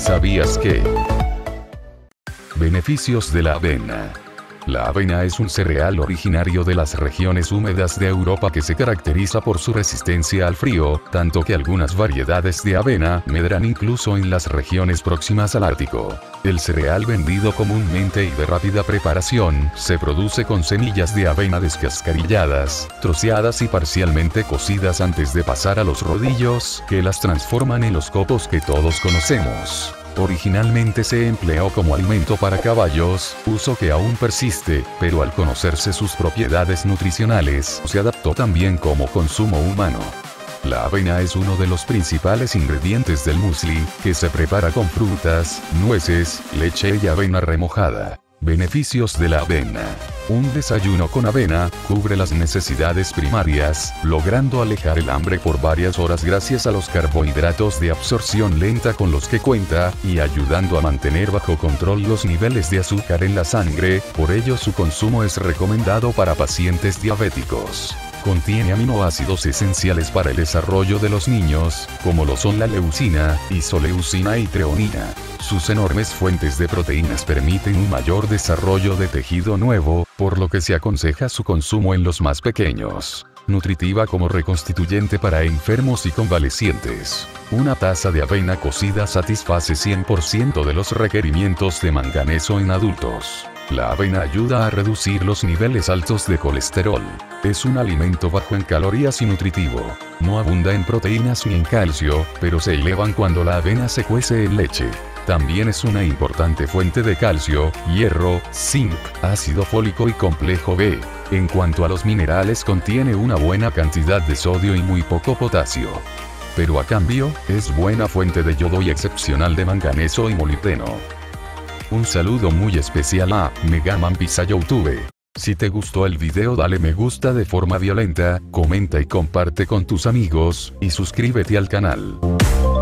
¿Sabías que? Beneficios de la avena. La avena es un cereal originario de las regiones húmedas de Europa que se caracteriza por su resistencia al frío, tanto que algunas variedades de avena medran incluso en las regiones próximas al Ártico. El cereal vendido comúnmente y de rápida preparación, se produce con semillas de avena descascarilladas, troceadas y parcialmente cocidas antes de pasar a los rodillos, que las transforman en los copos que todos conocemos. Originalmente se empleó como alimento para caballos, uso que aún persiste, pero al conocerse sus propiedades nutricionales, se adaptó también como consumo humano. La avena es uno de los principales ingredientes del muesli, que se prepara con frutas, nueces, leche y avena remojada. Beneficios de la avena. Un desayuno con avena cubre las necesidades primarias, logrando alejar el hambre por varias horas gracias a los carbohidratos de absorción lenta con los que cuenta, y ayudando a mantener bajo control los niveles de azúcar en la sangre, por ello su consumo es recomendado para pacientes diabéticos. Contiene aminoácidos esenciales para el desarrollo de los niños, como lo son la leucina, isoleucina y treonina. Sus enormes fuentes de proteínas permiten un mayor desarrollo de tejido nuevo, por lo que se aconseja su consumo en los más pequeños. Nutritiva como reconstituyente para enfermos y convalecientes. Una taza de avena cocida satisface 100% de los requerimientos de manganeso en adultos. La avena ayuda a reducir los niveles altos de colesterol. Es un alimento bajo en calorías y nutritivo. No abunda en proteínas ni en calcio, pero se elevan cuando la avena se cuece en leche. También es una importante fuente de calcio, hierro, zinc, ácido fólico y complejo B. En cuanto a los minerales, contiene una buena cantidad de sodio y muy poco potasio. Pero a cambio, es buena fuente de yodo y excepcional de manganeso y molibdeno. Un saludo muy especial a Megaman Pizza YouTube. Si te gustó el video, dale me gusta de forma violenta, comenta y comparte con tus amigos, y suscríbete al canal.